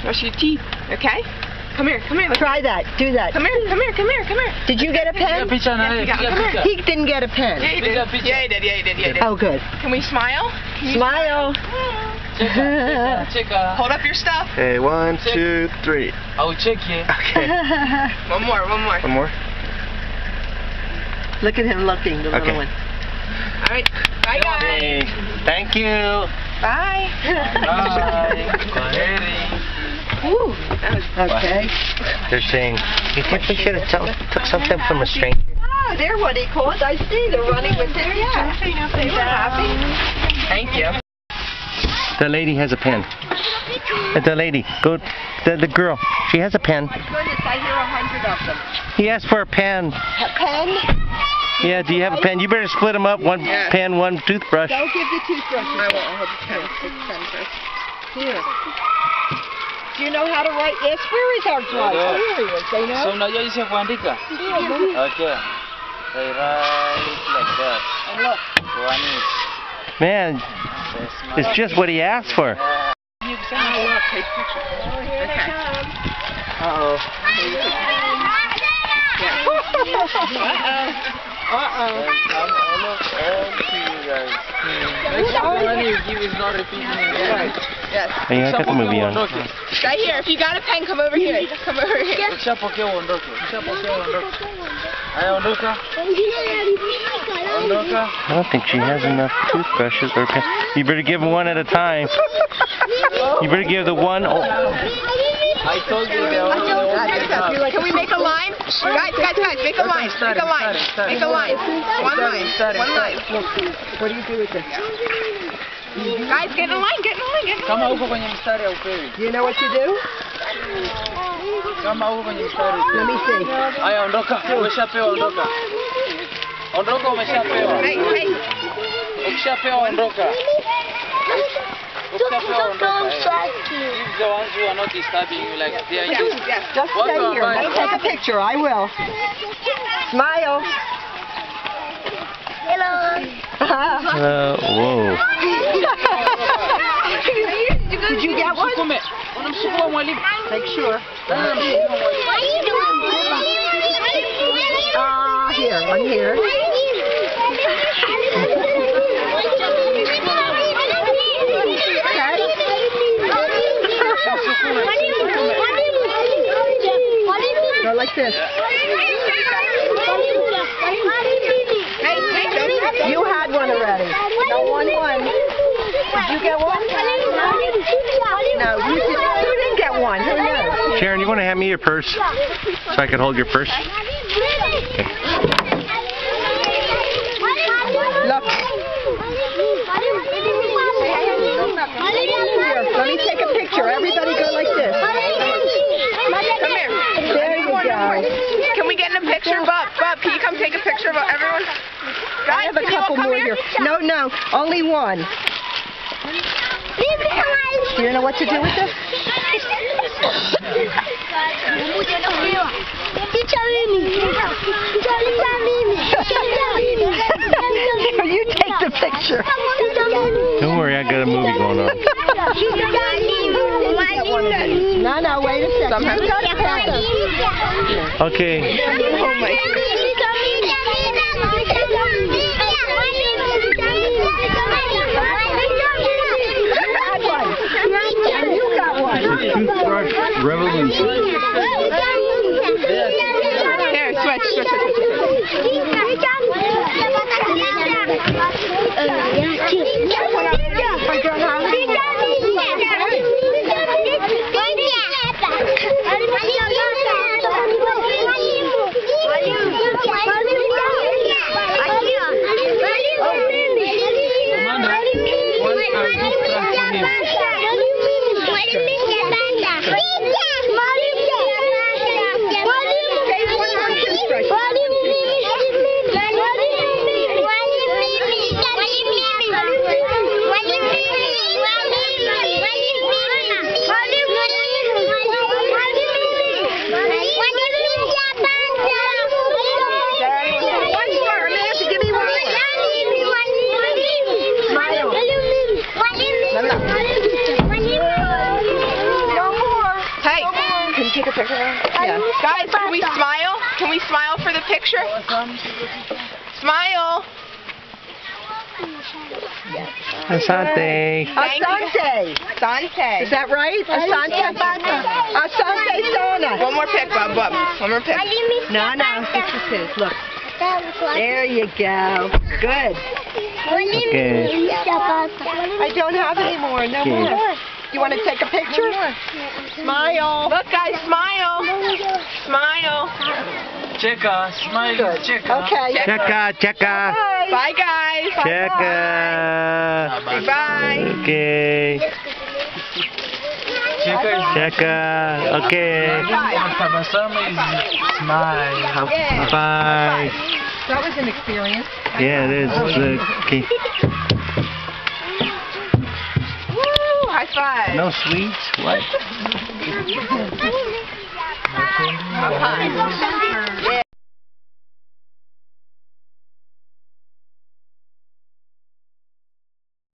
Brush your teeth, okay? Come here. Try that. Do that. Come here. Did you get a pen? Yes, He didn't get a pen. Yeah, he did. Oh, good. Can we smile? Smile. Hold up your stuff. Okay, 1, 2, 3. I will check you. Okay. One more. One more? Look at him looking, the little one. All right. Bye, guys. Hey, thank you. Bye. Ooh. Okay. They're saying, you think we should have took something from a stranger? Oh, they're what he calls. I see. They're running with their dad. They were happy. Thank you. The lady has a pen. The lady, the girl, she has a pen. My goodness, I hear 100 of them. He asked for a pen. A pen? Yeah, do you have a pen? You better split them up. One pen, one toothbrush. Don't give the toothbrush. I won't. I'll hold the pen. Take the pen first. Here. Do you know how to write? Yes, where is our driver? Here he is. They know? So unajua jinsi ya kuandika? Okay. They write like that. And look. One is Man, it's just what he asked for. Oh, look. Take a picture. Okay. Uh-oh. next one you give is not repeating again. Yes. Oh, you got the movie on. Right here. If you got a pen, come over here. Come over here. Ukishapokea uondoke. Haya, ondoka. I don't think she has enough toothbrushes or pens. You better give them one at a time. You better give the one. I told you they are. Can we make a line? Guys, make a line. Make a line. One line. What do you do with this? Guys, get in a line. Kama huko kwenye mstari haupewi. Do you know what you do? Kama huko kwenye mstari. Let me see. Haya, ondoka. Umeshapewa, ondoka. Ondoka, umeshapewa. Hey. Ukishapewa, ondoka. Give the ones who are not disturbing you, like they are just. Just stay here. Let me take a picture. I will. Smile. Whoa. Did you get one? Make sure. Here, one here. Go like this. You had one already. No, one. Did you get one? No, you didn't get one. Who knows? Sharon, you want to hand me your purse so I can hold your purse? Okay. Look. Here, let me take a picture. Everybody go like this. Come here. There you go. Can we get in a picture, Bob? Bob, can you come take a picture of everyone? I have a couple more here. No, only one. Do you know what to do with this? You take the picture. Don't worry, I got a movie going on. No, wait a second. Okay. Oh my Toothbrush revolution. Here, switch. a picture of him? Yeah. Guys, can we smile? Can we smile for the picture? Smile. Asante. Asante. Asante. Is that right? Asante. Asante Sana. One more pic, Bub. One more pic. No, this is his. Look. There you go. Good. Okay. I don't have any more. No more. You want to take a picture? Smile. Look, guys, smile. Smile. Cheka, smile, Good. cheka. Okay. Cheka. Bye, guys. Cheka. Bye. Okay. Cheka. Okay. Pagpapasama is smile. Bye. That was an experience. Yeah, it is. Okay. Woo, high five. No sweets? What? High five.